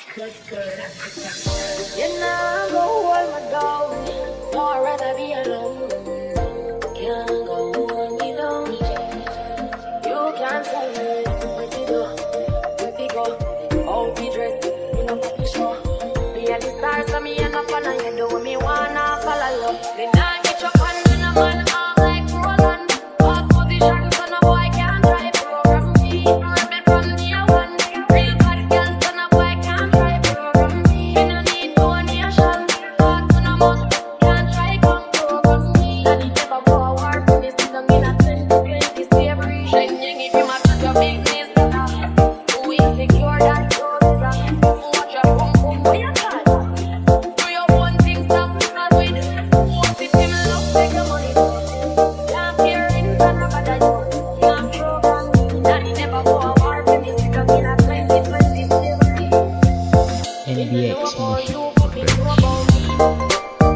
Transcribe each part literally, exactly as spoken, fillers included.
You know, go hold my dog. No, I'd rather be alone. Can't go hold me down. You can't tell me what you do, where we go, how we dress, you know, for sure. Me and the stars, so me end up on a you do what me wanna follow you. Then I get your pan and a man arm like Roland. Boss position, so no boy can't try program me. Rebel from the one, real bad girl, so no boy can't try program me. Me no need donation, boss on a must, can't try come program me. And it never go a war for me, sit down in a twenty twenty slavery. Changing if you must do your business, who is secure that road is wrong. Watch your boom boom, where you got? Do your own thing, stop not with. Most of them love take your money. Can't hear in front of a dime. Can't program me, and it never go a war for me, sit down in a twenty twenty slavery. N B X Music You put me through about me.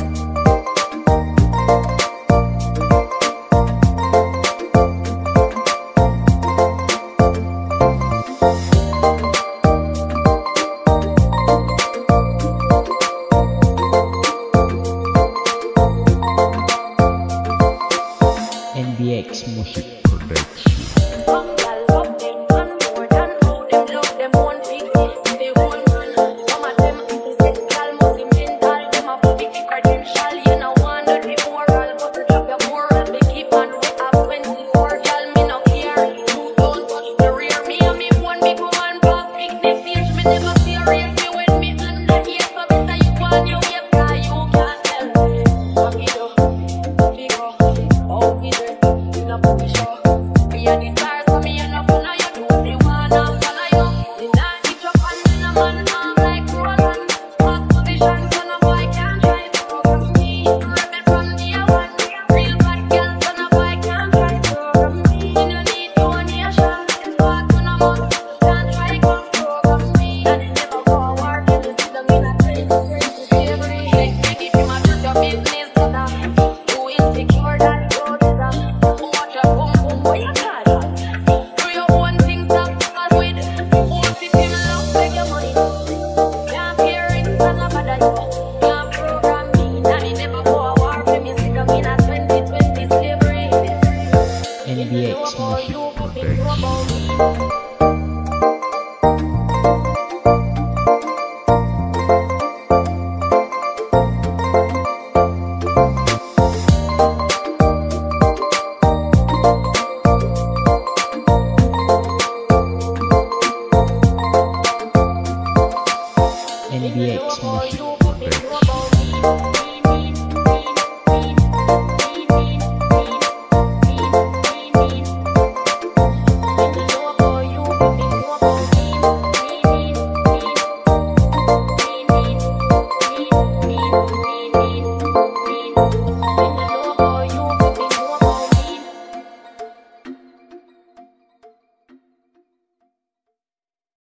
N B X Music Production. Some gal love them man more than how them love them one pity. They one man. Some of them physical, multi-mental. Them a public credential. You know one that be oral, but to drop your moral. They keep on we have twenty-four gal, me no care. You don't touch the rear. Me and me one big woman plus big neck stage. Me never serious. Me when me under here, so better you want your way, cause you can't tell. What me do? Me go. How we dress? You know put me show. Me and the stars, so me and up on you. Do what you wanna follow you. The night hit your pan in a man arm like Roland. Boss position, so no boy can't try program me. Rebel from the one, real bad girl, so no boy can't try program me. Me no need donation, boss on a must, can't try come program me. And it never go a war, till you sit down in a twenty twenty slavery. Make me give you my truth, your business, so that who insecure that road is a. Watch your boom boom, where you got? Do your own thing, stop fuss with. Most of them love take your money. Can't hear in front of a dime. Can't program me, and it never go a war for me, sit down in a twenty twenty slavery. N B X Music You put me through Production. about me. N B X Music You put me through about me.